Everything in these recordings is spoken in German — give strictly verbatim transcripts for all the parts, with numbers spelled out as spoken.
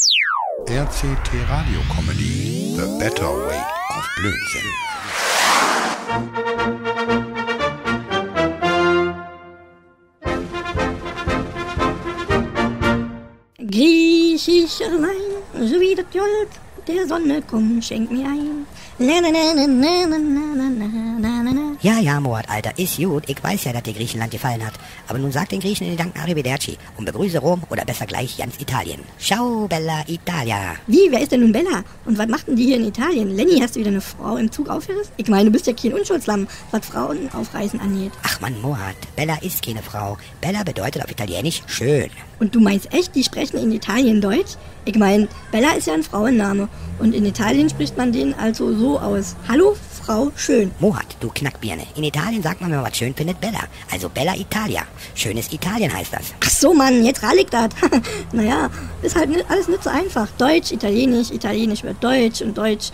R C T Radio Comedy, The Better Way of Blödsinn. Griechischer Wein, so wie das Gold der Sonne, komm, schenk mir ein. Na, na, na, na, na, na, na, na, na, na. Ja, ja, Moat, Alter, ist gut. Ich weiß ja, dass dir Griechenland gefallen hat. Aber nun sag den Griechen in Gedanken Arrivederci und begrüße Rom oder besser gleich ganz Italien. Ciao, Bella Italia. Wie, wer ist denn nun Bella? Und was machten die hier in Italien? Lenny, hast du wieder eine Frau im Zug aufgerissen? Ich meine, du bist ja kein Unschuldslamm, was Frauen aufreißen angeht. Ach Mann, Moat, Bella ist keine Frau. Bella bedeutet auf Italienisch schön. Und du meinst echt, die sprechen in Italien Deutsch? Ich meine, Bella ist ja ein Frauenname. Und in Italien spricht man den also so aus. Hallo, Frau Schön. Moat, du Knackbirne. In Italien sagt man, wenn man was schön findet, Bella. Also Bella Italia. Schönes Italien heißt das. Ach so, Mann, jetzt rall ich das. Naja, ist halt nicht, alles nicht so einfach. Deutsch, Italienisch, Italienisch wird Deutsch und Deutsch.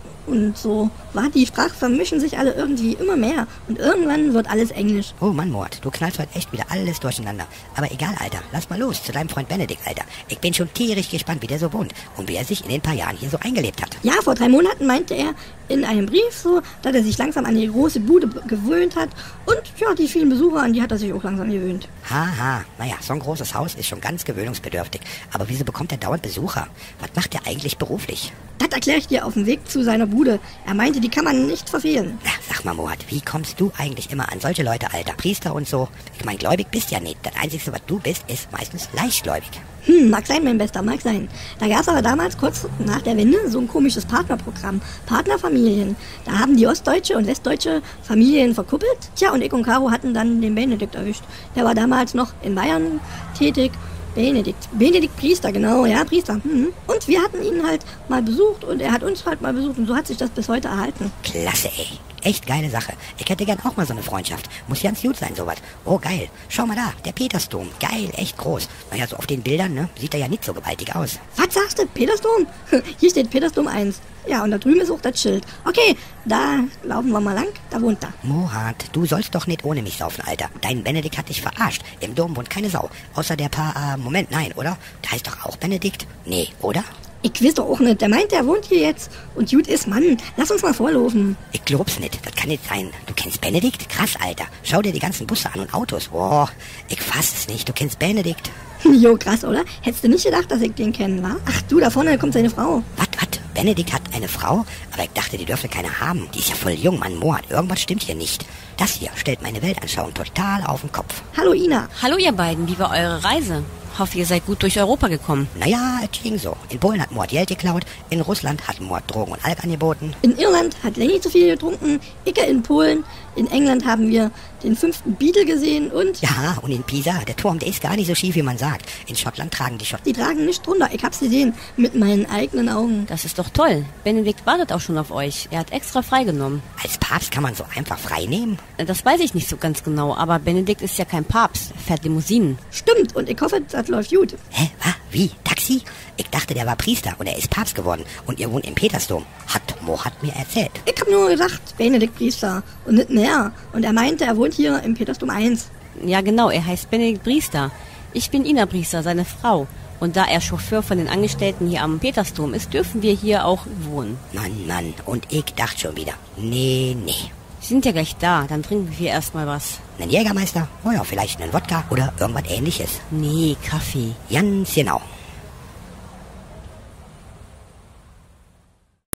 Und so war die Sprachen vermischen sich alle irgendwie immer mehr. Und irgendwann wird alles Englisch. Oh Mann, Mord, du knallst heute echt wieder alles durcheinander. Aber egal, Alter, lass mal los zu deinem Freund Benedikt, Alter. Ich bin schon tierisch gespannt, wie der so wohnt und wie er sich in den paar Jahren hier so eingelebt hat. Ja, vor drei Monaten meinte er in einem Brief so, dass er sich langsam an die große Bude gewöhnt hat. Und ja, die vielen Besucher, an die hat er sich auch langsam gewöhnt. Haha, naja, so ein großes Haus ist schon ganz gewöhnungsbedürftig. Aber wieso bekommt er dauernd Besucher? Was macht er eigentlich beruflich? Das erkläre ich dir auf dem Weg zu seiner Bude. Er meinte, die kann man nicht verfehlen. Na, sag mal, Moat, wie kommst du eigentlich immer an solche Leute, Alter? Priester und so. Ich mein, gläubig bist ja nicht. Das Einzige, was du bist, ist meistens leichtgläubig. Hm, mag sein, mein Bester, mag sein. Da gab es aber damals, kurz nach der Wende, so ein komisches Partnerprogramm. Partnerfamilien. Da haben die ostdeutsche und westdeutsche Familien verkuppelt. Tja, und ich und Caro hatten dann den Benedikt erwischt. Der war damals noch in Bayern tätig. Benedikt. Benedikt Priester, genau, ja, Priester. Mhm. Und wir hatten ihn halt mal besucht und er hat uns halt mal besucht und so hat sich das bis heute erhalten. Klasse, ey. Echt geile Sache. Ich hätte gern auch mal so eine Freundschaft. Muss ganz gut sein, sowas. Oh, geil. Schau mal da, der Petersdom. Geil, echt groß. Naja, so auf den Bildern, ne, sieht er ja nicht so gewaltig aus. Was sagst du, Petersdom? Hier steht Petersdom eins. Ja, und da drüben ist auch das Schild. Okay, da laufen wir mal lang, da wohnt er. Mohat, du sollst doch nicht ohne mich saufen, Alter. Dein Benedikt hat dich verarscht. Im Dom wohnt keine Sau. Außer der paar, äh, Moment, nein, oder? Der heißt doch auch Benedikt? Nee, oder? Ich weiß doch auch nicht. Der meint, der wohnt hier jetzt. Und gut ist, Mann, lass uns mal vorlaufen. Ich glaub's nicht. Das kann nicht sein. Du kennst Benedikt? Krass, Alter. Schau dir die ganzen Busse an und Autos. Boah, ich fass es nicht. Du kennst Benedikt? Jo, krass, oder? Hättest du nicht gedacht, dass ich den kennen, wa? Ach du, da vorne kommt seine Frau. Was, was? Benedikt hat eine Frau? Aber ich dachte, die dürfte keine haben. Die ist ja voll jung, Mann, Moat. Irgendwas stimmt hier nicht. Das hier stellt meine Weltanschauung total auf den Kopf. Hallo, Ina. Hallo, ihr beiden. Wie war eure Reise? Hoffe, ihr seid gut durch Europa gekommen. Naja, es ging so. In Polen hat Mord Geld geklaut, in Russland hat Mord Drogen und Alk angeboten. In Irland hat Lenny zu viel getrunken, Icke in Polen. In England haben wir den fünften Beatle gesehen und... Ja, und in Pisa, der Turm, der ist gar nicht so schief, wie man sagt. In Schottland tragen die Schotten... Die tragen nicht drunter, ich hab's gesehen, mit meinen eigenen Augen. Das ist doch toll. Benedikt wartet auch schon auf euch. Er hat extra freigenommen. Als Papst kann man so einfach frei nehmen? Das weiß ich nicht so ganz genau, aber Benedikt ist ja kein Papst. Er fährt Limousinen. Stimmt, und ich hoffe, das läuft gut. Hä, was? Wie? Taxi? Ich dachte, der war Priester und er ist Papst geworden. Und ihr wohnt im Petersdom. Hat Mohat mir erzählt. Ich hab nur gedacht, Benedikt Priester und nicht mehr. Und er meinte, er wohnt hier im Petersdom eins. Ja, genau, er heißt Benedikt Priester. Ich bin Ina Priester, seine Frau. Und da er Chauffeur von den Angestellten hier am Petersdom ist, dürfen wir hier auch wohnen. Mann, Mann, und ich dachte schon wieder, nee, nee. Sie sind ja gleich da, dann trinken wir erstmal was. Einen Jägermeister? Oh ja, vielleicht einen Wodka oder irgendwas Ähnliches. Nee, Kaffee. Ganz genau.